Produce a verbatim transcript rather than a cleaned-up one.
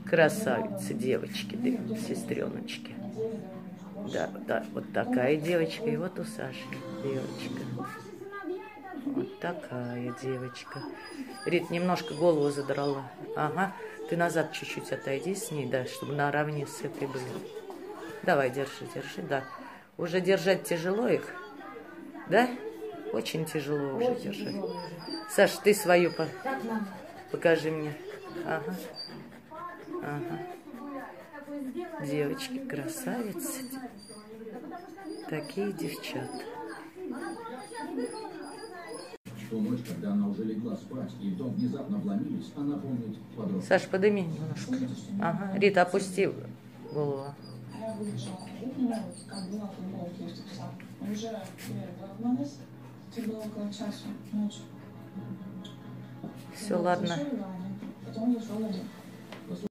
Красавицы, девочки, сестреночки. Да, да, вот такая девочка. И вот у Саши девочка. Вот такая девочка. Рит немножко голову задрала. Ага. Ты назад чуть-чуть отойди с ней, да, чтобы наравне с этой были. Давай, держи, держи, да. Уже держать тяжело их, да? Очень тяжело уже Очень держать. Тяжело. Саш, ты свою по... покажи мне. Ага. Ага. Девочки, красавицы. Такие девчата. Ту ночь, когда она уже легла спать, и в дом внезапно вломились, она помнит подробно. Саш, подыми немножко. Ага. Рита, опусти голову. Уже вернулась, это было около часу ночи. Все, ладно. Потом ушел один.